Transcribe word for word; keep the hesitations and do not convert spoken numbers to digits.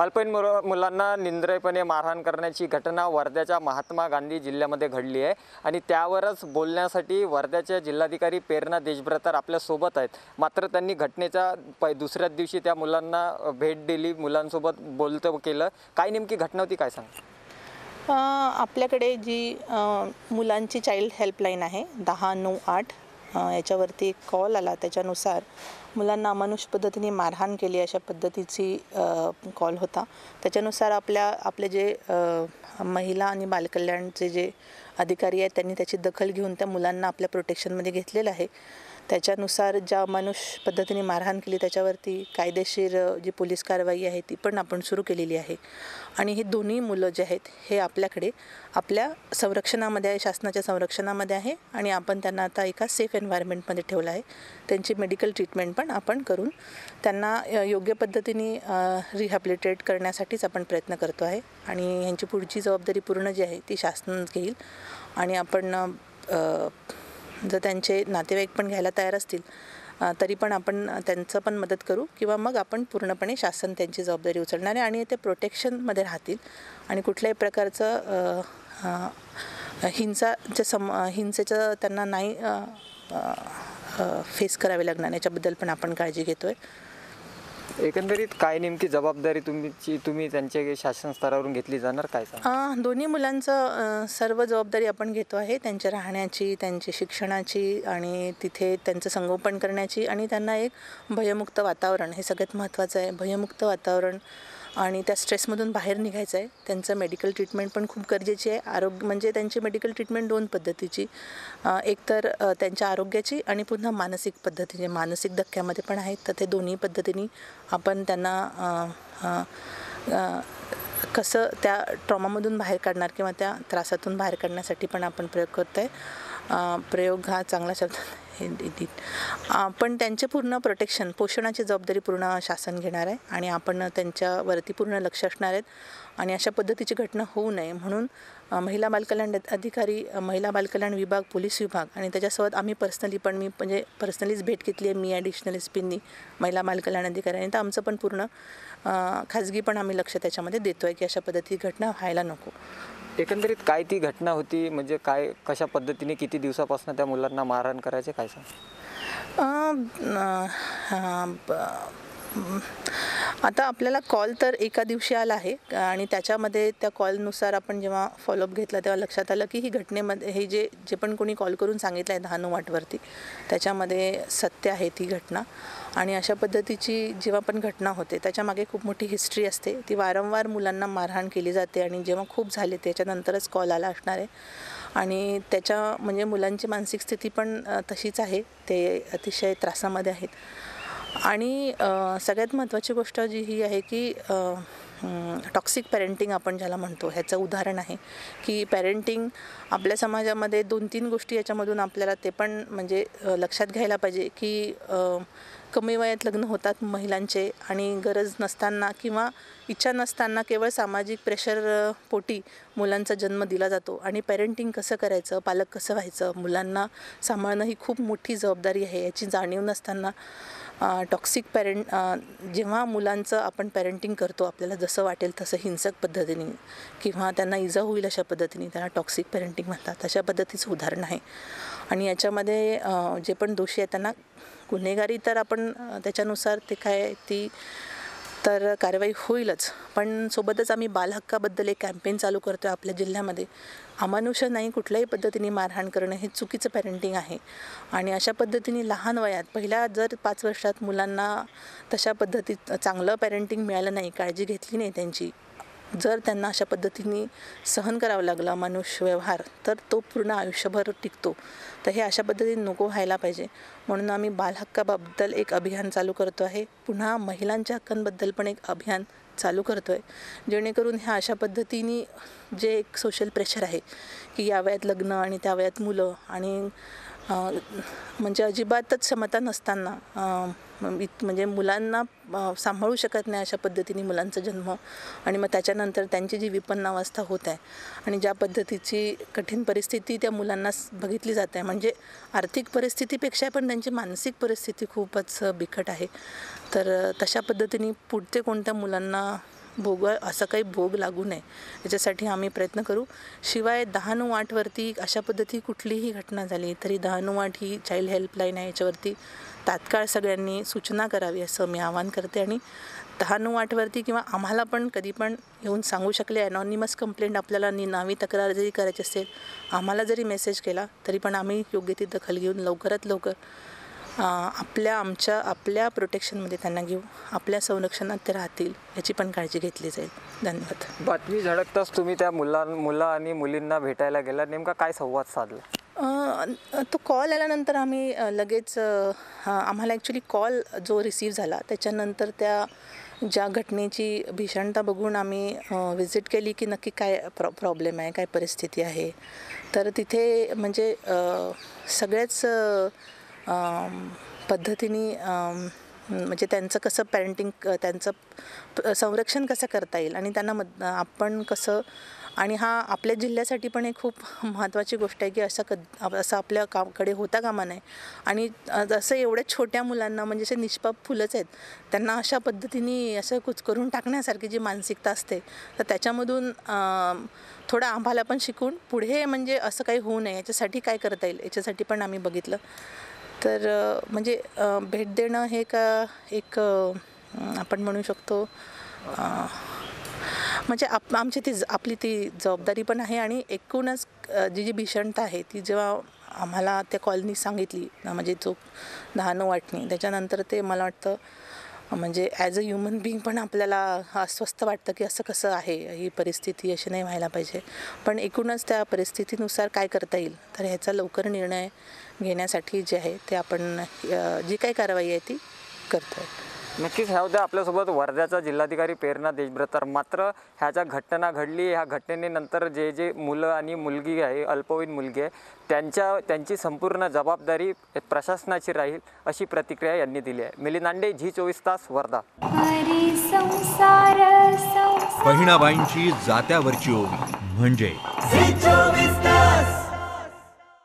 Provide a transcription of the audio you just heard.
अल्पवयीन मुलांना निंद्रपणे मारहाण करण्याची घटना वर्ध्याच्या महात्मा गांधी जिल्ह्यामध्ये घडली आहे आणि त्यावरच बोलण्यासाठी वर्ध्याचे जिल्हाधिकारी प्रेरणा देशभ्रतार आपल्या सोबत आहेत। मात्र त्यांनी घटनेच्या दुसऱ्या दिवशी त्या मुलांना भेट दिली, मुलांसोबत बोलतं केलं। काय नेमकी घटना होती, काय सांगा? आपल्याकडे जी मुलांची चाइल्ड हेल्पलाईन आहे दहा नऊ आठ याच्यावरती एक कॉल आला। त्याच्यानुसार मुलांना अमानुष पद्धतीने मारहाण केली अशा पद्धतीची कॉल होता। त्याच्यानुसार आपल्या आपले जे महिला आणि बालकल्याणचे जे अधिकारी आहेत त्यांनी त्याची दखल घेऊन त्या मुलांना आपल्या प्रोटेक्शनमध्ये घेतलेलं आहे। त्याच्यानुसार ज्या अमानुष पद्धतीने मारहाण केली त्याच्यावरती कायदेशीर जी पोलीस कारवाई आहे ती पण आपण सुरू केलेली आहे। आणि ही दोन्ही मुलं जे आहेत हे आपल्याकडे आपल्या संरक्षणामध्ये आहे, शासनाच्या संरक्षणामध्ये आहे आणि आपण त्यांना आता एका सेफ एन्व्हायरमेंटमध्ये ठेवलं आहे। त्यांची मेडिकल ट्रीटमेंट पण आपण करून त्यांना योग्य पद्धतीने रिहॅबिलिटेट करण्यासाठीच आपण प्रयत्न करतो आहे आणि यांची पुढची जबाबदारी पूर्ण जी आहे ती शासन घेईल। आणि आपण जर त्यांचे नातेवाईक पण घ्यायला तयार असतील तरी पण आपण त्यांचं पण मदत करू किंवा मग आपण पूर्णपणे शासन त्यांची जबाबदारी उचलणार आहे आणि ते प्रोटेक्शनमध्ये राहतील आणि कुठल्याही प्रकारचं हिंसाच्या सम हिंसेचं त्यांना नाही फेस करावे लागणार याच्याबद्दल पण आपण काळजी घेतो आहे। एकंदरीत काय नेमकी जबाबदारी तुमची तुम्ही त्यांच्या शासन स्तरावरून घेतली जाणार, काय सांगा? दोन्ही मुलांचं सर्व जबाबदारी आपण घेतो आहे, त्यांच्या राहण्याची, त्यांची शिक्षणाची आणि तिथे त्यांचं संगोपन करण्याची आणि त्यांना एक भयमुक्त वातावरण हे सगळ्यात महत्त्वाचं आहे। भयमुक्त वातावरण आणि त्या स्ट्रेसमधून बाहेर निघायचं आहे। त्यांचं मेडिकल ट्रीटमेंट पण खूप गरजेची आहे। आरोग्य म्हणजे त्यांची मेडिकल ट्रीटमेंट दोन पद्धतीची, एक तर त्यांच्या आरोग्याची आणि पुन्हा मानसिक पद्धतीने, मानसिक धक्क्यामध्ये पण आहेत तर ते दोन्ही पद्धतीने आपण त्यांना कसं त्या ट्रॉमामधून बाहेर काढणार किंवा त्या त्रासातून बाहेर काढण्यासाठी पण आपण प्रयोग करतो आहे। प्रयोग हा चांगला शब्द पण त्यांचे पूर्ण प्रोटेक्शन, पोषणाची जबाबदारी पूर्ण शासन घेणार आहे आणि आपण त्यांच्यावरती पूर्ण लक्ष असणार आहेत आणि अशा पद्धतीची घटना होऊ नये म्हणून महिला बालकल्याण अधिकारी, महिला बालकल्याण विभाग, पोलीस विभाग आणि त्याच्यासोबत आम्ही पर्सनली पण मी म्हणजे पर्सनलीच भेट घेतली आहे। मी ॲडिशनल एस पींनी महिला बालकल्याण अधिकाऱ्यांनी, तर आमचं पण पूर्ण खाजगी पण आम्ही लक्ष त्याच्यामध्ये देतो आहे की अशा पद्धतीची घटना व्हायला नको। एकंदरीत काय ती घटना होती, म्हणजे काय कशा पद्धतीने किती दिवसापासून त्या मुलांना मारहाण करायचे, काय सांग? आता आपल्याला कॉल तर एका दिवशी आला आहे आणि त्याच्यामध्ये त्या कॉलनुसार आपण जेव्हा फॉलोअप घेतला तेव्हा लक्षात आलं की ही घटनेमध्ये हे जे जे पण कोणी कॉल करून सांगितलं आहे दहा नऊ आठवरती त्याच्यामध्ये सत्य आहे ती घटना। आणि अशा पद्धतीची जेव्हा पण घटना होते त्याच्यामागे खूप मोठी हिस्ट्री असते, ती वारंवार मुलांना मारहाण केली जाते आणि जेव्हा खूप झाले त्याच्यानंतरच कॉल आला असणार आहे आणि त्याच्या म्हणजे मुलांची मानसिक स्थिती पण तशीच आहे, ते अतिशय त्रासामध्ये आहेत। आणि सगळ्यात महत्त्वाची गोष्ट जी ही आहे की टॉक्सिक पॅरेंटिंग आपण ज्याला म्हणतो ह्याचं उदाहरण आहे की पॅरेंटिंग आपल्या समाजामध्ये दोन तीन गोष्टी याच्यामधून आपल्याला ते पण म्हणजे लक्षात घ्यायला पाहिजे की कमी वयात लग्न होतात महिलांचे आणि गरज नसताना किंवा इच्छा नसताना केवळ सामाजिक प्रेशर पोटी मुलांचा जन्म दिला जातो आणि पॅरेंटिंग कसं करायचं, पालक कसं व्हायचं, मुलांना सांभाळणं ही खूप मोठी जबाबदारी आहे याची जाणीव नसताना टॉक्सिक पॅरेंट जेव्हा मुलांचं आपण पॅरेंटिंग करतो आपल्याला जसं वाटेल तसं हिंसक पद्धतीने किंवा त्यांना इजा होईल अशा पद्धतीने त्यांना टॉक्सिक पॅरेंटिंग म्हणतात, अशा पद्धतीचं उदाहरण आहे। आणि याच्यामध्ये जे पण दोषी आहेत त्यांना गुन्हेगारी तर आपण त्याच्यानुसार ते काय ती तर कारवाई होईलच, पण सोबतच आम्ही बालहक्काबद्दल एक कॅम्पेन चालू करतो आहे आपल्या जिल्ह्यामध्ये। अमानुष नाही, कुठल्याही पद्धतीने मारहाण करणं हे चुकीचं पॅरेंटिंग आहे आणि अशा पद्धतीने लहान वयात पहिल्या जर पाच वर्षात मुलांना तशा पद्धतीत चांगलं पॅरेंटिंग मिळालं नाही, काळजी घेतली नाही त्यांची, जर त्यांना अशा पद्धतीने सहन करावं लागलं अमानुष व्यवहार तर तो पूर्ण आयुष्यभर टिकतो। तर हे अशा पद्धतीने नको व्हायला पाहिजे म्हणून आम्ही बालहक्काबद्दल एक अभियान चालू करतो आहे, पुन्हा महिलांच्या हक्कांबद्दल पण एक अभियान चालू करतो आहे जेणेकरून ह्या अशा पद्धतीने जे एक सोशल प्रेशर आहे की या वयात लग्न आणि त्या वयात मुलं आणि म्हणजे अजिबातच क्षमता नसताना म्हणजे मुलांना सांभाळू शकत नाही अशा पद्धतीने मुलांचा जन्म आणि मग त्याच्यानंतर त्यांची जी विपन्नावस्था होत आहे आणि ज्या पद्धतीची कठीण परिस्थिती त्या मुलांना बघितली जाते आहे, म्हणजे आर्थिक परिस्थितीपेक्षा पण त्यांची मानसिक परिस्थिती खूपच बिकट आहे। तर तशा पद्धतीने पुढचे कोणत्या मुलांना भोग असं काही भोग लागू नये याच्यासाठी आम्ही प्रयत्न करू. शिवाय दहा नऊ आठवरती अशा पद्धती कुठलीही घटना झाली तरी दहा नऊ आठ ही चाइल्ड हेल्पलाईन आहे, याच्यावरती तात्काळ सगळ्यांनी सूचना करावी असं मी आवाहन करते. आणि दहा नऊ आठवरती किंवा आम्हाला पण कधी पण येऊन सांगू शकले, अनॉनिमस कंप्लेंट आपल्याला नि नावी तक्रार जरी करायची असेल, आम्हाला जरी मेसेज केला तरी पण आम्ही योग्य ती दखल घेऊन लवकरात लवकर आपल्या आमच्या आपल्या प्रोटेक्शनमध्ये त्यांना घेऊ, आपल्या संरक्षणात ते राहतील याची पण काळजी घेतली जाईल. धन्यवाद. बातमी झळकताच तुम्ही त्या मुलां मुलं आणि मुलींना भेटायला गेला, नेमका काय संवाद साधला? तो कॉल आल्यानंतर आम्ही लगेच आम्हाला ॲक्च्युली कॉल जो रिसीव झाला त्याच्यानंतर त्या ज्या घटनेची भीषणता बघून आम्ही व्हिजिट केली की नक्की काय प्रॉ प्रॉब्लेम आहे, काय परिस्थिती आहे. तर तिथे म्हणजे सगळ्याच पद्धतीने म्हणजे त्यांचं कसं पॅरेंटिंग, त्यांचं संरक्षण कसं करता येईल आणि त्यांना मद आपण कसं, आणि हा आपल्या जिल्ह्यासाठी पण एक खूप महत्त्वाची गोष्ट आहे की असं क असं आपल्या कामकडे होता कामा नये. आणि असं एवढ्या छोट्या मुलांना म्हणजे असे निष्पाप फुलंच आहेत, त्यांना अशा पद्धतीने असं कुचकरून टाकण्यासारखी जी मानसिकता असते, तर त्याच्यामधून थोडं आम्हाला पण शिकून पुढे म्हणजे असं काही होऊ नये याच्यासाठी काय करता येईल याच्यासाठी पण आम्ही बघितलं. तर म्हणजे भेट देणं हे का एक आपण म्हणू शकतो म्हणजे आप आमची ती आपली ती जबाबदारी पण आहे. आणि एकूणच जी जी भीषणता आहे ती जेव्हा आम्हाला त्या कॉलनी सांगितली म्हणजे जो दहा नऊ आठनी, त्याच्यानंतर ते मला वाटतं म्हणजे ॲज अ ह्युमन बिईंग पण आपल्याला अस्वस्थ वाटतं की असं कसं आहे, ही परिस्थिती अशी नाही व्हायला पाहिजे. पण एकूणच त्या परिस्थितीनुसार काय करता येईल तर ह्याचा लवकर निर्णय घेण्यासाठी जे आहे ते आपण जी काही कारवाई आहे ती करतो आहे. नक्कीच. ह्या होत्या आपल्यासोबत वर्ध्याचा जिल्हाधिकारी प्रेरणा देशभ्रतार. मात्र ह्या ज्या घटना घडली, ह्या घटनेनंतर जे जे मुलं आणि मुलगी आहे, अल्पवयीन मुलगी आहे, त्यांच्या त्यांची संपूर्ण जबाबदारी प्रशासनाची राहील अशी प्रतिक्रिया यांनी दिली आहे. मिलिंद नांडे, झी चोवीस तास, वर्धा. बहिणाबाईंची जात्यावरची ओवी म्हणजे